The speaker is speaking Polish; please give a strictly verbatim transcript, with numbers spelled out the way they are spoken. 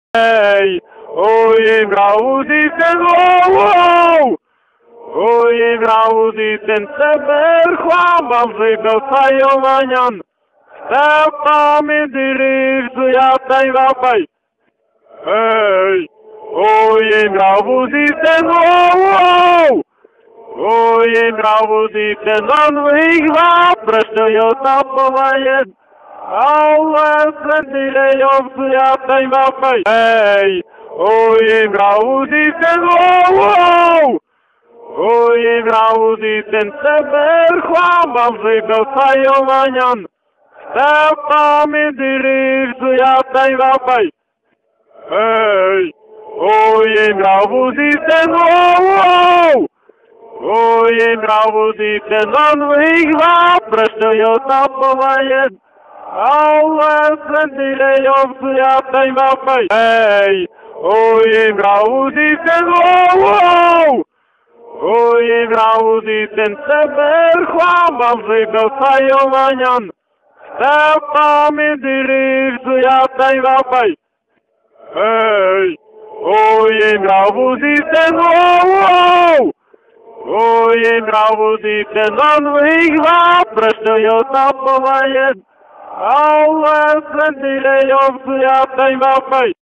Hey, oi, brauditen, wow, wow! Oi, brauditen, seber, chłam, żygał sajowanyan. Stepami dirif, zujataj, wapaj. Hey, oi, brauditen, wow, wow! Oi, brauditen, on ich wap, preszczują tapowajen. Ale sentileją, zujataj, wapaj. Hey, oi, brauditen, wow, wow! Oi, brauditen, seber, chłam, żygał sajowanyan. Stepami dirif, zujataj, wapaj. Hey, oi, brauditen, wow, wow! Oi, brauditen, on ich wap, preszczują tapowajen. Ale sentileją, zujataj, wapaj. Hey, oi, brauditen, wow, wow! Oi, brauditen, seber, chłam, żygał sajowanyan. Stepami dirif, zujataj, wapaj. Hey, oi, brauditen, wow, wow! Oi, brauditen, on ich wap, preszczują tapowajen. Ale sentileją, zujataj, wapaj.